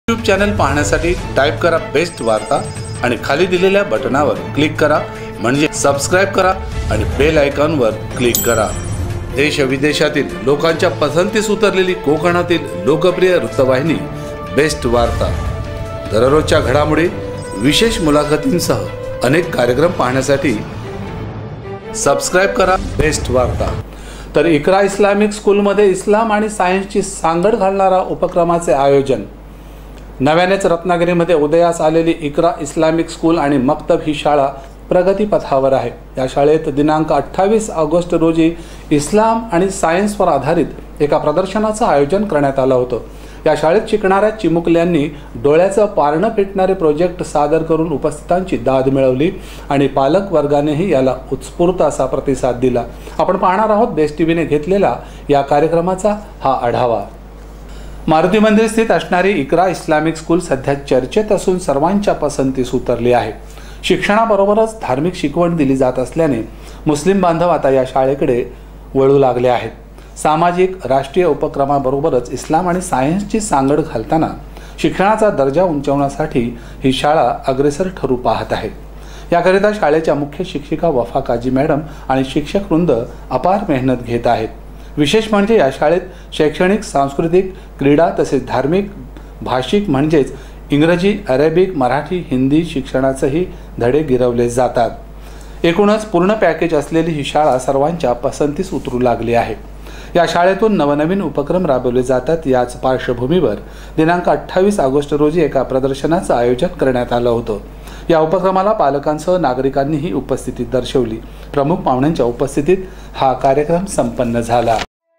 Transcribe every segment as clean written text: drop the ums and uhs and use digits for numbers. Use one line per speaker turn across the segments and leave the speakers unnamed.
YouTube channel पाहण्यासाठी type करा best वार्ता आणि खाली दिलेल्या बटनावर क्लिक करा म्हणजे सबस्क्राइब करा आणि बेल आयकॉनवर क्लिक करा। देश विदेशातील लोकांच्या पसंतीस उतरलेली कोकणातील लोकप्रिय वृत्तवाहिनी बेस्ट वार्ता दररोजच्या घडामोडी विशेष मुलाखतींसह अनेक कार्यक्रम पाहण्यासाठी सबस्क्राइब करा बेस्ट वार्ता। तर इकरा इस्लामिक स्कूलमध्ये इस्लाम आणि सायन्सची सांगड घालणारा उपक्रमाचे आयोजन। नव्यानेच रत्नागिरीमध्ये उदयास आलेली इकरा इस्लामिक स्कूल आणि मक्तब ही शाळा प्रगतीपथावर आहे। या शाळेत दिनांक 28 ऑगस्ट रोजी इस्लाम आणि सायन्सवर आधारित एका प्रदर्शनाचं आयोजन करण्यात आलं होतं। या शाळेत शिकणाऱ्या चिमुकल्यांनी डोळ्याचं पारणं पेटणारे प्रोजेक्ट सादर करून उपस्थितांची दाद मिळवली आणि पालक वर्गानेही याला उत्स्फूर्त असा प्रतिसाद दिला। आपण पाहणार आहोत बेस्ट टीव्हीने घेतलेला या कार्यक्रमाचा हा आढावा। मारुती मंदिर स्थित असणारी इकरा इस्लामिक स्कूल सध्या चर्चेत असून सर्वांच्या पसंतीस उतरली आहे। शिक्षणाबरोबरच धार्मिक शिकवण दिली जात असल्याने मुस्लिम बांधव आता या शाळेकडे वळू लागले आहेत। सामाजिक राष्ट्रीय उपक्रमाबरोबरच इस्लाम आणि सायन्सची सांगड घालताना शिक्षणाचा दर्जा उंचावण्यासाठी ही शाळा अग्रेसर ठरू पाहत आहे। याकरिता शाळेच्या मुख्य शिक्षिका वफा काजी मॅडम आणि शिक्षक वृंद अपार मेहनत घेत आहेत। विशेष म्हणजे या शाळेत शैक्षणिक, सांस्कृतिक, क्रीडा तसेच धार्मिक, भाषिक म्हणजेच इंग्रजी, अरेबिक, मराठी, हिंदी शिक्षणाचेही धडे गिरवले जातात। एकूणच पूर्ण पॅकेज असलेली ही शाळा सर्वांच्या पसंतीस उतरू लागली आहे। या शाळेतून नवनवीन उपक्रम राबवले जातात। याच पार्श्वभूमीवर दिनांक 28 ऑगस्ट रोजी एका प्रदर्शनाचं आयोजन करण्यात आलं होतं। या उपक्रमाला पालकांसह नागरिकांनीही उपस्थिती दर्शवली। प्रमुख पाहुण्यांच्या उपस्थितीत हा कार्यक्रम संपन्न झाला।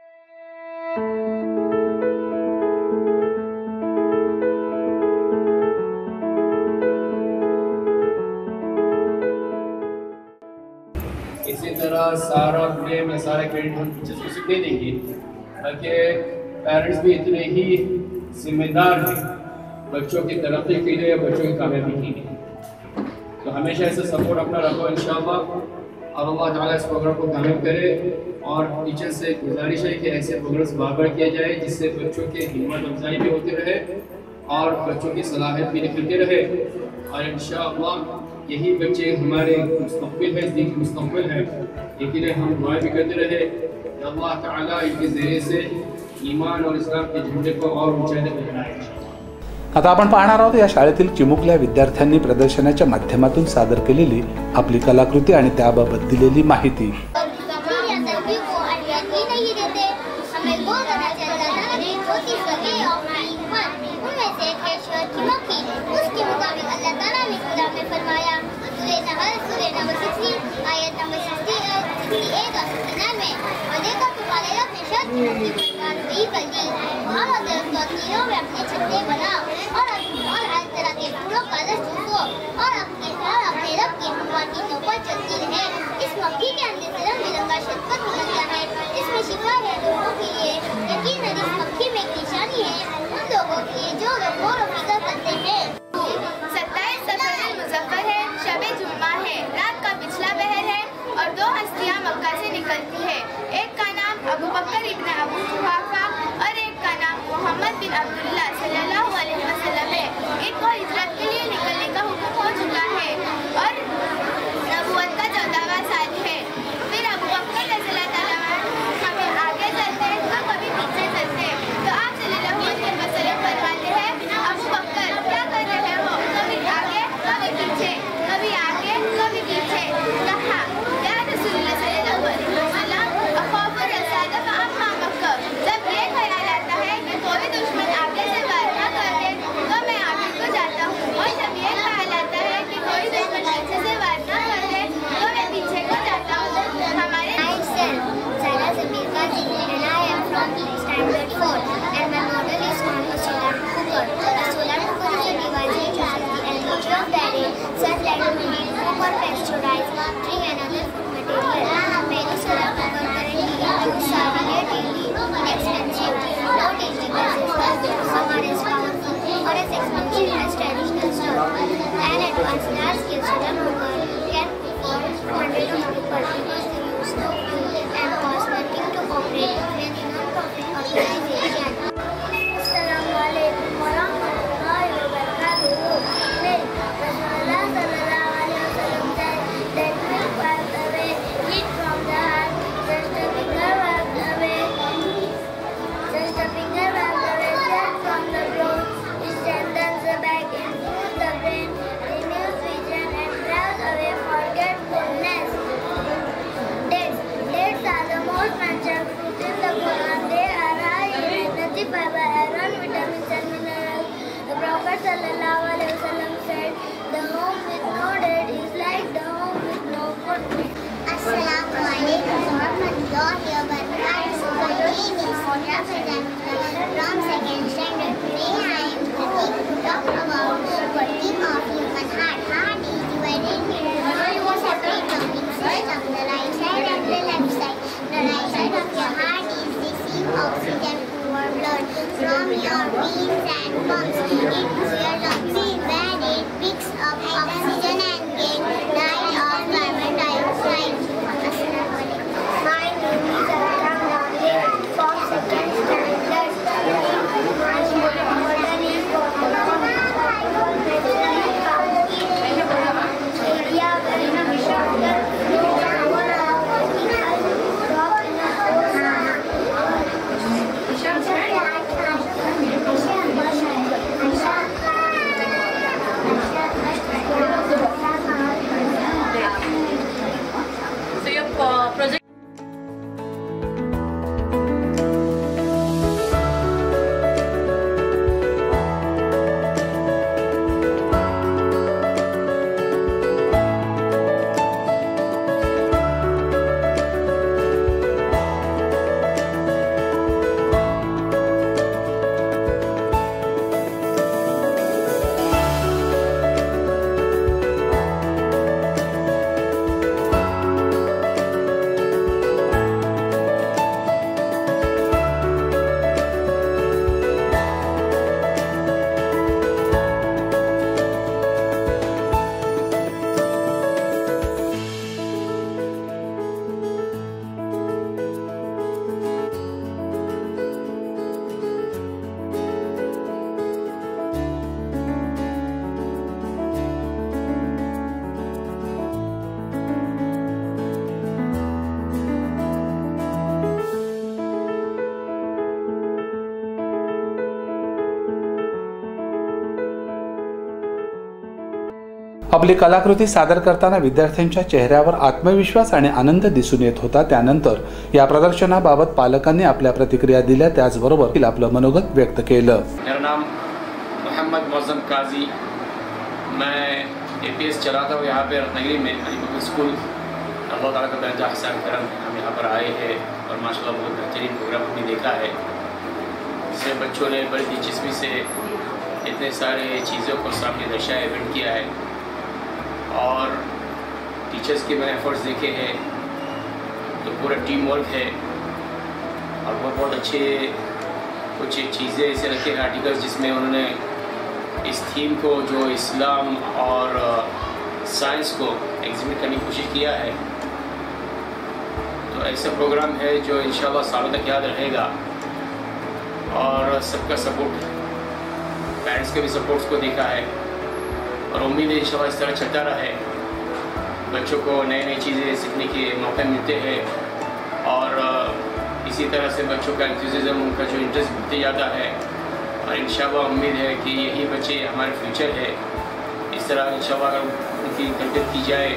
इसी तरह सारा ब्लेम या सारा क्रेडिट हम टीचर्स को सिर्फ दे देंगे, बल्कि पेरेंट्स भी इतने ही जिम्मेदार हैं बच्चों की तरक्की के लिए, बच्चों की कामयाबी के लिए। तो हमेशा ऐसा सपोर्ट अपना रखो इंशाअल्लाह। और अल्लाह ताला इस प्रोग्राम को कामयाब करे। और टीचर से गुजारिश है कि ऐसे प्रोग्राम्स बार-बार किया जाए जिससे बच्चों की हिम्मत अफजाई भी होती रहे और बच्चों की सलाहियत भी निखरती रहे। और इंशाअल्लाह यही बच्चे हमारे मुस्तक़बिल है, दीन के मुस्तक़बिल है। लेकिन हम दुआ भी करते रहे अल्लाह ताला इनके ज़रिए से ईमान और इस्लाम के झंडे को और ऊंचाई तक बढ़ाए।
आता आपण पाहणार आहोत या शाळेतील चिमुकल्या विद्यार्थ्यांनी प्रदर्शनाच्या माध्यमातून सादर केलेली आपली कलाकृती आणि त्याबाबत दिलेली माहिती।
एक का नाम अबू बकर इब्न अबू कुहाफा और एक का नाम मोहम्मद बिन अब्दुल्ला सल्लल्लाहु अलैहि वसल्लम है। इनको हिजरत के लिए निकलने का हुक्म हो चुका है और नबूवत का 14वां साल है। फिर अबू बकर रज़ियल्लाहु ताला हमें आगे चलते हैं तो कभी पीछे चलते हैं। तो आप सल्लल्लाहु अलैहि वसल्लम फरमाते हैं, अबू बकर क्या कर रहे हो? कभी आगे कभी पीछे, कभी आगे कभी पीछे। कहा या रसूलुल्लाह सल्लल्लाहु अलैहि वसल्लम जब ये ख्याल आता है कि कोई दुश्मन आगे से वार न कर दे तो मैं आगे को जाता हूँ, और जब ये ख्याल आता है कि कोई दुश्मन पीछे से वार न कर दे तो मैं पीछे को जाता हूँ। हमारे and my model is called a solar cooker. The solar cooker is a device which uses the energy of the day such that it will need cook or pasteurize, drink and other food material. Many solar cooker currently use are relatively inexpensive, low tasty buses. Some are as powerful or as expensive as traditional stuff. An advanced large-scale solar cooker can cook for 100 to 100 people because they use no fuel and cost nothing to operate. Many non-profit organizations
आपली कलाकृती सादर करताना विद्यार्थ्यांच्या चेहऱ्यावर आत्मविश्वास आणि आनंद दिसून येत होता। त्यानंतर या प्रदर्शनाबाबत पालकांनी आपल्या प्रतिक्रिया दिल्या, त्याचबरोबर आपलं मनोगत व्यक्त केलं।
मेरा नाम मोहम्मद मौज़म काजी, मैं APS चलाता हूँ यहाँ पे रत्नागिरी में अली पब्लिक स्कूल। अल्लाह ताला का बेहद एहसान करम हम यहाँ पर आए हैं और माशाल्लाह बहुत बेहतरीन प्रोग्राम हमने देखा है, जिसमें बच्चों ने बड़ी दिलचस्पी से इतने सारे चीज़ों को सामने दर्शाया, इवेंट किया है और टीचर्स के मैंने एफर्ट्स देखे हैं, तो पूरा टीम वर्क है और बहुत अच्छे कुछ चीज़ें ऐसे रखे हैं आर्टिकल्स जिसमें उन्होंने इस थीम को जो इस्लाम और साइंस को एग्जिबिट करने की कोशिश किया है। तो ऐसा प्रोग्राम है जो इंशाल्लाह सालों तक याद रहेगा और सबका सपोर्ट, पेरेंट्स के भी सपोर्ट्स को देखा है और उम्मीद है इंशाल्लाह इस तरह चलता रहे। बच्चों को नई नई चीज़ें सीखने के मौके मिलते हैं और इसी तरह से बच्चों का एंथुसियाज्म, उनका जो इंटरेस्ट बढ़ते जाता है और इंशाल्लाह उम्मीद है कि यही बच्चे हमारे फ्यूचर है। इस तरह इंशाल्लाह अगर उनकी तरबियत की जाए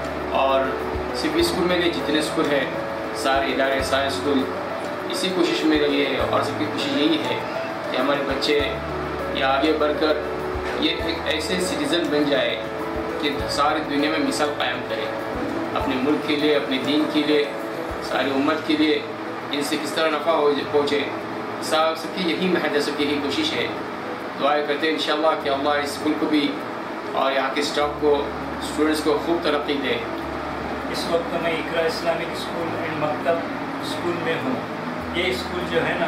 और सिर्फ स्कूल में नहीं, जितने स्कूल हैं सारे इदारे, सारे स्कूल इसी कोशिश में लगे हैं और सबकी कोशिश यही है कि हमारे बच्चे या आगे बढ़कर ये एक ऐसे सिटीज़न बन जाए कि सारी दुनिया में मिसाल कायम करे, अपने मुल्क के लिए, अपने दीन के लिए, सारी उम्मत के लिए इनसे किस तरह नफ़ा हो पहुँचे। सबकी यही महज है, सबकी यही कोशिश है। दुआ करते हैं इंशाल्लाह कि अल्लाह इस स्कूल को भी और यहाँ के स्टाफ को, स्टूडेंट्स को खूब तरक्की दे।
इस वक्त मैं Iqra Islamic school and Maktab school में हूँ। ये स्कूल जो है ना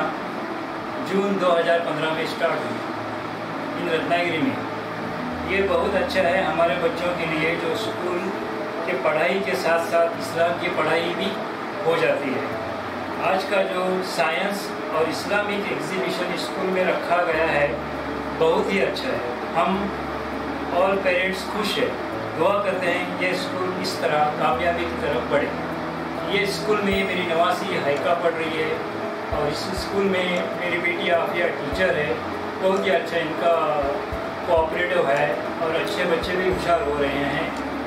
जून 2015 में स्टार्ट हुई इन रत्नागिरी में। ये बहुत अच्छा है हमारे बच्चों के लिए, जो स्कूल के पढ़ाई के साथ साथ इस्लाम की पढ़ाई भी हो जाती है। आज का जो साइंस और इस्लामिक एग्जीबिशन स्कूल में रखा गया है बहुत ही अच्छा है। हम ऑल पेरेंट्स खुश है, दुआ करते हैं ये स्कूल इस तरह कामयाबी की तरफ बढ़े। ये स्कूल में मेरी नवासी हाइका पढ़ रही है और इस स्कूल में मेरी बेटी आफिया टीचर है। बहुत ही अच्छा इनका कोऑपरेटिव है और अच्छे बच्चे भी होशियार हो रहे हैं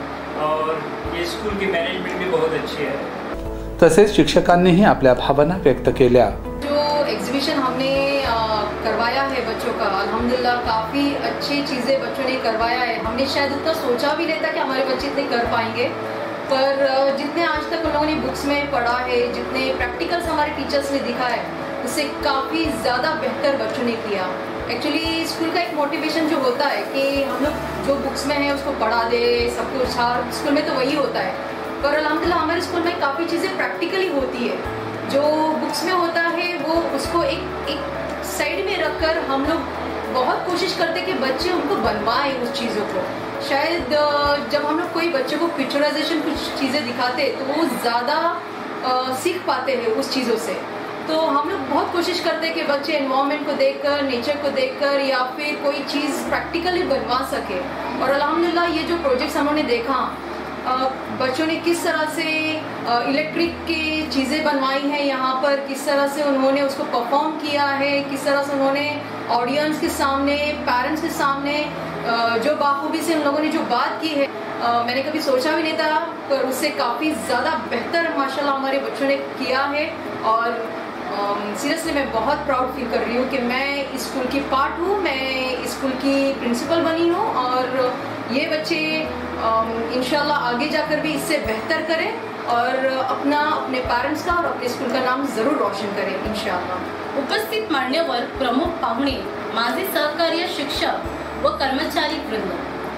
और ये स्कूल की मैनेजमेंट भी बहुत अच्छी है।
तसेच शिक्षकांनीही आपल्या भावना व्यक्त केल्या।
जो एग्जीबिशन हमने करवाया है बच्चों का, अल्हम्दुलिल्लाह काफ़ी अच्छी चीज़ें बच्चों ने करवाया है। हमने शायद उतना सोचा भी नहीं था कि हमारे बच्चे इतने कर पाएंगे, पर जितने आज तक उन लोगों ने बुक्स में पढ़ा है, जितने प्रैक्टिकल्स हमारे टीचर्स ने दिखा है, उससे काफ़ी ज़्यादा बेहतर बच्चों ने किया। एक्चुअली स्कूल का एक मोटिवेशन जो होता है कि हम लोग जो बुक्स में है उसको पढ़ा दे, सब कुछ हर स्कूल में तो वही होता है, पर अल्हम्दुलिल्लाह हमारे स्कूल में काफ़ी चीज़ें प्रैक्टिकली होती है। जो बुक्स में होता है वो उसको एक साइड में रखकर हम लोग बहुत कोशिश करते कि बच्चे उनको बनवाएं उस चीज़ों को। शायद जब हम लोग कोई बच्चे को पिक्चराइजेशन कुछ चीज़ें दिखाते तो वो ज़्यादा सीख पाते हैं उस चीज़ों से। तो हम लोग बहुत कोशिश करते हैं कि बच्चे एनवायरनमेंट को देखकर, नेचर को देखकर या फिर कोई चीज़ प्रैक्टिकली बनवा सके। और अल्हम्दुलिल्लाह ये जो प्रोजेक्ट्स हमने देखा, बच्चों ने किस तरह से इलेक्ट्रिक की चीज़ें बनवाई हैं यहाँ पर, किस तरह से उन्होंने उसको परफॉर्म किया है, किस तरह से उन्होंने ऑडियंस के सामने, पेरेंट्स के सामने जो बाखूबी से उन लोगों ने जो बात की है, मैंने कभी सोचा भी नहीं था, पर उससे काफ़ी ज़्यादा बेहतर माशाल्लाह हमारे बच्चों ने किया है। और सीरियसली मैं बहुत प्राउड फील कर रही हूँ कि मैं इस स्कूल की पार्ट हूँ, मैं स्कूल की प्रिंसिपल बनी हूँ और ये बच्चे इंशाल्लाह आगे जाकर भी इससे बेहतर करें और अपने पेरेंट्स का और अपने स्कूल का नाम ज़रूर रोशन करें इंशाल्लाह।
उपस्थित मान्यवर प्रमुख पाहुणे, माझे सहकार्य शिक्षक व कर्मचारी वृंद,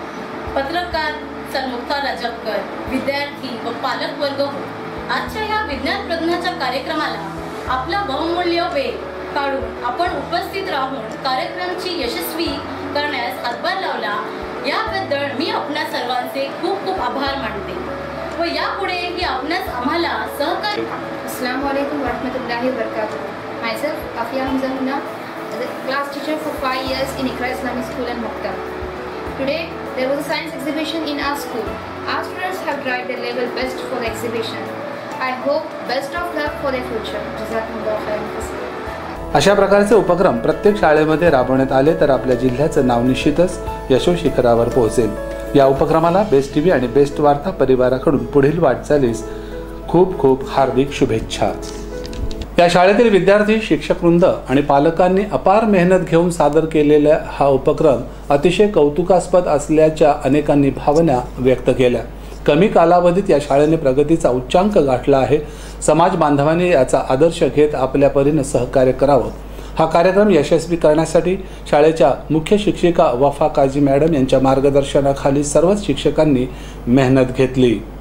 पत्रकार सर मुख्तार रजबकर, विद्यार्थी व पालक वर्ग हो, आजच्या या विज्ञान प्रज्ञाच्या कार्यक्रमाला आपला बहुमूल्य वेळ काढून आपण उपस्थित राहून कार्यक्रमाची यशस्वी करण्यास हातभार लावला, याबद्दल मी आपणा सर्वांचे खूप खूप आभार मानते व यापुढेही आपणास आम्हाला सहकार्य।
अस्सलाम वालेकुम वरहमतुल्लाहि वबरकातुहू। Myself Afia Hamza Munna, as a class teacher for 5 years in Iqra Islamic School and Maktab. Today there was a science exhibition in our school. Our students have tried their level best for the exhibition. I hope best of luck for their future. Jazakumullah khairan.
अशा प्रकारचे उपक्रम प्रत्येक शाळेमध्ये राबवण्यात आले तर आपल्या जिल्ह्याचं नाव निश्चितच यशोशिखरावर पोहोचेल। या उपक्रमाला बेस्ट टीव्ही आणि बेस्ट वार्ता परिवाराकडून पुढील वाटचालीस खूप खूप हार्दिक शुभेच्छा. या शाळेतील विद्यार्थी, शिक्षकवृंद आणि पालकांनी अपार मेहनत घेऊन सादर केलेला हा उपक्रम अतिशय कौतुकास्पद असल्याच्या अनेकांनी भावना व्यक्त केल्या. कमी कालावधीत या शाळेने प्रगतीचा उच्चांक गाठला आहे. समाज बांधवांनी याचा आदर्श घेत आपल्या परीने सहकार्य करावं. हा कार्यक्रम यशस्वी करण्यासाठी शाळेच्या मुख्य शिक्षिका वफा काझी मॅडम यांच्या मार्गदर्शनाखाली सर्वच शिक्षकांनी मेहनत घेतली.